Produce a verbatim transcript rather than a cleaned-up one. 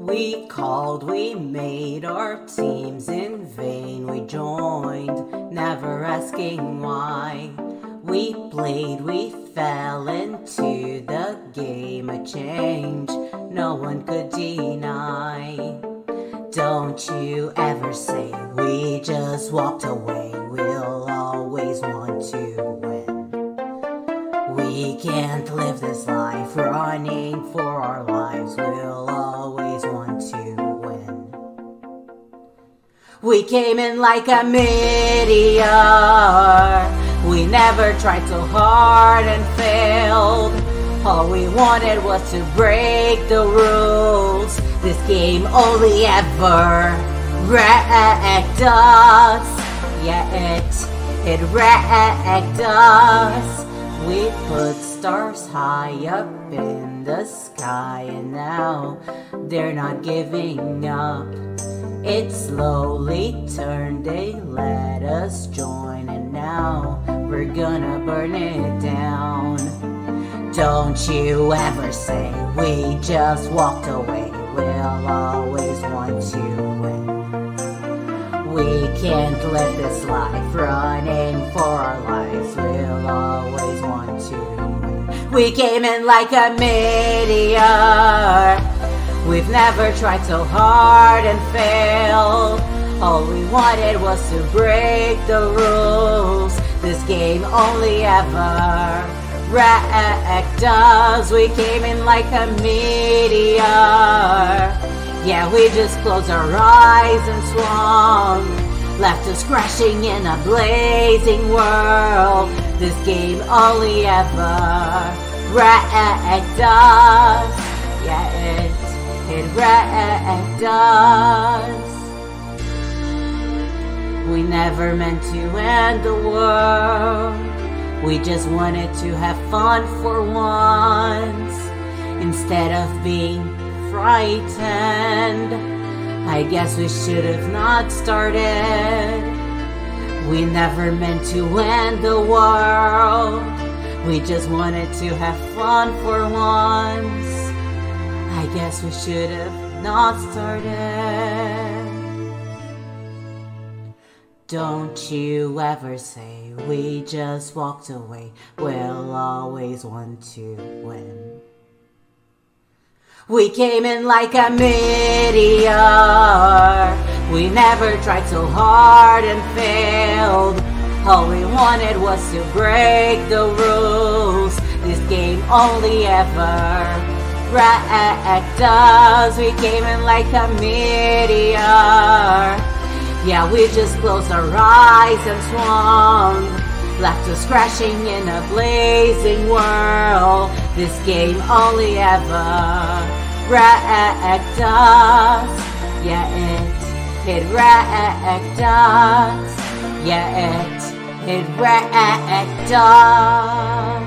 We called, we made our teams in vain. We joined, never asking why. We played, we fell into the game. A change no one could deny. Don't you ever say we just walked away. We'll always want to win. We can't live this life running for our lives. We'll always want to win. We came in like a meteor. We never tried so hard and failed. All we wanted was to break the rules. This game only ever wrecked us. Yeah, it, it wrecked us. We put stars high up in the sky, and now they're not giving up. It slowly turned, they let us join, and now we're gonna burn it down. Don't you ever say we just walked away. We'll always want to win. We can't live this life running for our lives. We'll always want to win. We came in like a meteor. We've never tried so hard and failed. All we wanted was to break the rules. This game only ever wrecked us. We came in like a meteor. Yeah, we just closed our eyes and swung, left us crashing in a blazing world. This game only ever wrecked us. Yeah, it, it wrecked us. We never meant to end the world. We just wanted to have fun for once, instead of being frightened. I guess we should have not started. We never meant to end the world. We just wanted to have fun for once. I guess we should have not started. Don't you ever say we just walked away. We'll always want to win. We came in like a meteor. We never tried so hard and failed. All we wanted was to break the rules. This game only ever wrecked us. We came in like a meteor. Yeah, we just closed our eyes and swung, left us crashing in a blazing world. This game only ever wrecked us. Yeah, it, it wrecked us. Yeah, it, it wrecked us.